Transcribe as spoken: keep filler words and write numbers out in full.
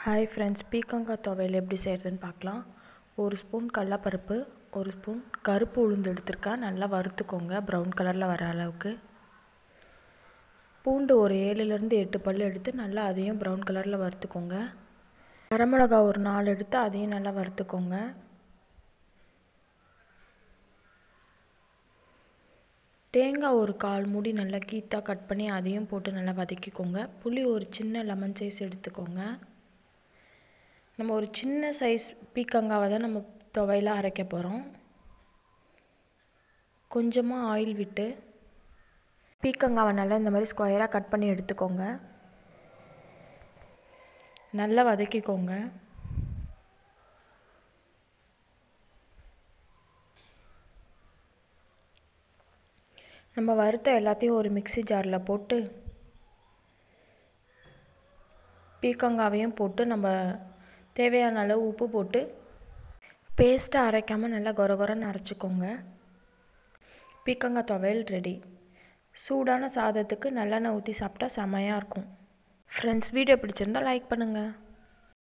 Hi friends, பீக்கங்காய் துவையல் எப்படி செய்கிறதுன்னு பார்க்கலாம். ஒரு ஸ்பூன் கடலைப்பருப்பு, ஒரு ஸ்பூன் கருப்பு உளுந்து எடுத்துருக்கேன். நல்லா வறுத்துக்கோங்க ப்ரௌன் கலரில் வர அளவுக்கு. பூண்டு ஒரு ஏழுலேருந்து எட்டு பல் எடுத்து நல்லா அதையும் ப்ரௌன் கலரில் வறுத்துக்கோங்க. வரமிளகா ஒரு நாலு எடுத்து அதையும் நல்லா வறுத்துக்கோங்க. தேங்காய் ஒரு கால் மூடி நல்லா கீத்தாக கட் பண்ணி அதையும் போட்டு நல்லா வதக்கிக்கோங்க. புளி ஒரு சின்ன லெமன் சைஸ் எடுத்துக்கோங்க. நம்ம ஒரு சின்ன சைஸ் பீக்கங்காவை தான் நம்ம துவையலாக அரைக்க போகிறோம். கொஞ்சமாக ஆயில் விட்டு பீக்கங்காவை நல்லா இந்த மாதிரி ஸ்கொயராக கட் பண்ணி எடுத்துக்கோங்க. நல்லா வதக்கிக்கோங்க. நம்ம வறுத்த எல்லாத்தையும் ஒரு மிக்ஸி ஜாரில் போட்டு பீக்கங்காவையும் போட்டு நம்ம தேவையான அளவு உப்பு போட்டு பேஸ்ட்டாக அரைக்காமல் நல்லா கொர கொரன்னு அரைச்சிக்கோங்க. பீக்கங்காய் துவையல் ரெடி. சூடான சாதத்துக்கு நல்லெண்ணெய் ஊற்றி சாப்பிட்டா செமையாக இருக்கும். ஃப்ரெண்ட்ஸ், வீடியோ பிடிச்சிருந்தால் லைக் பண்ணுங்கள்.